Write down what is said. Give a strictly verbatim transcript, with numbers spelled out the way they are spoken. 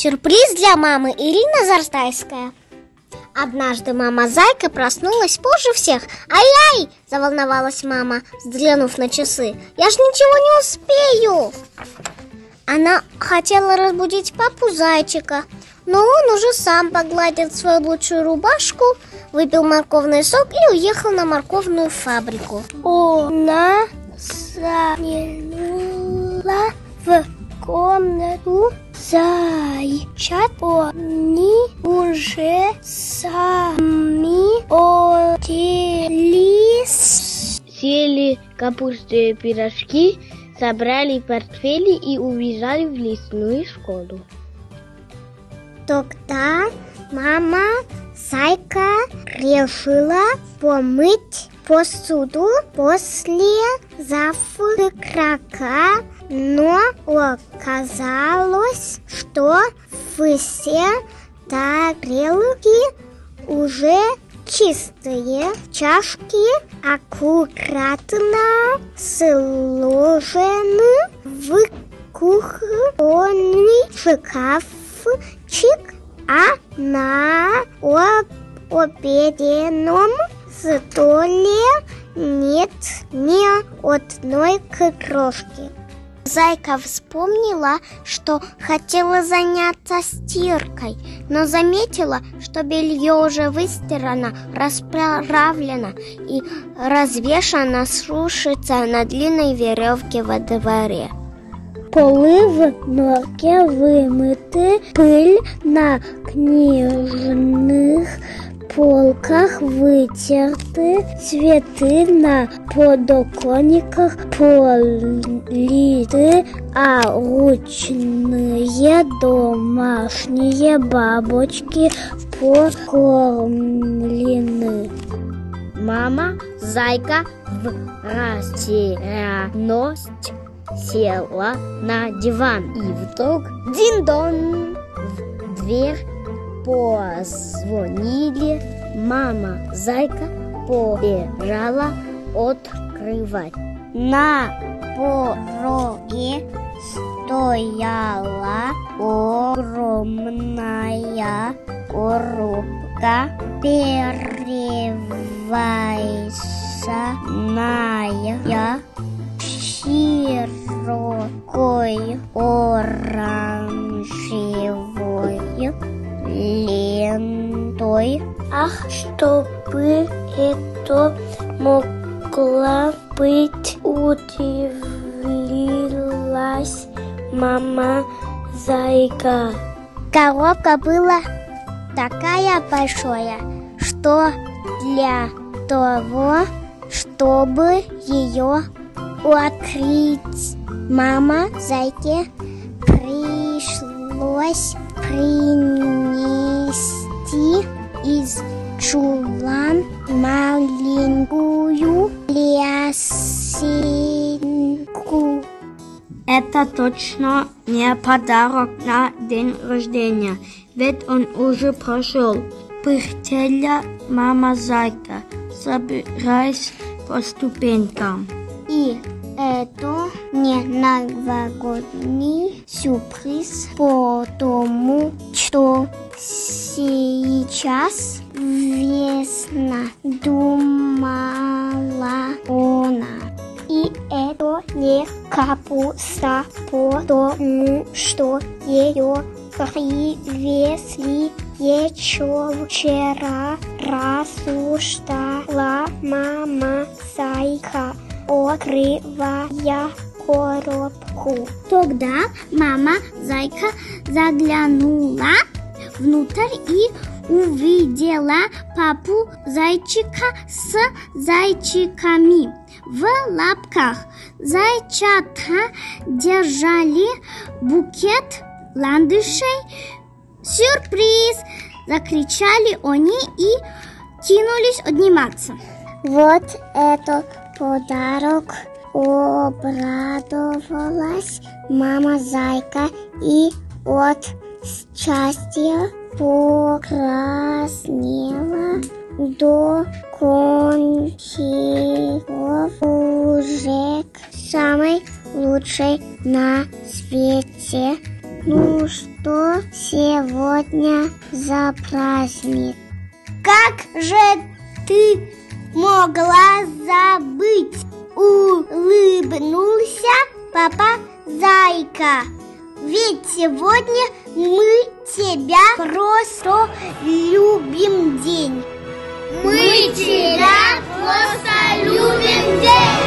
Сюрприз для мамы. Ирина Зарстайская. Однажды мама Зайка проснулась позже всех. Ай-ай! Заволновалась мама, взглянув на часы. Я ж ничего не успею. Она хотела разбудить папу Зайчика, но он уже сам погладил свою лучшую рубашку, выпил морковный сок и уехал на морковную фабрику. Она заглянула в комнату зайчат. Они уже сами оделись. Съели капустные пирожки, собрали портфели и убежали в лесную школу. Тогда мама Зайка решила помыть посуду после завтрака, но оказалось, что все тарелки уже чистые, чашки аккуратно сложены в кухонный шкафчик, а на обеденном столе нет ни одной крошки. Зайка вспомнила, что хотела заняться стиркой, но заметила, что белье уже выстирано, расправлено и развешано сушиться на длинной веревке во дворе. Полы в норке вымыты, пыль на книжных полках вытерты, цветы на подоконниках политы, а ручные домашние бабочки покормлены. Мама Зайка в растерянность села на диван. И вдруг дин-дон! В дверь позвонили. Мама Зайка побежала открывать. На пороге стояла огромная коробка, перевязанная широкой оранжевой лентой. Ах, чтобы это могла быть, удивилась мама Зайка. Коробка была такая большая, что для того, чтобы ее открыть, мама Зайке пришлось принести из чулан маленькую лесенку. Это точно не подарок на день рождения, ведь он уже прошел. Пыхтела мама Зайка, собираясь по ступенькам. И это не новогодний сюрприз, потому что сейчас весна, думала она. И это не капуста, потому что ее привезли еще вчера, рассуждала мама Зайка, открывая коробку. Тогда мама Зайка заглянула внутрь и увидела папу Зайчика с зайчиками в лапках. Зайчата держали букет ландышей. «Сюрприз!» – закричали они и кинулись обниматься. «Вот это подарок!» – обрадовалась мама Зайка и от счастья покраснела до кончиков ушек, самой лучшей на свете Ну что сегодня за праздник? Как же ты могла забыть? Улыбнулся папа Зайка. Ведь сегодня мы тебя просто любим день. Мы тебя просто любим день.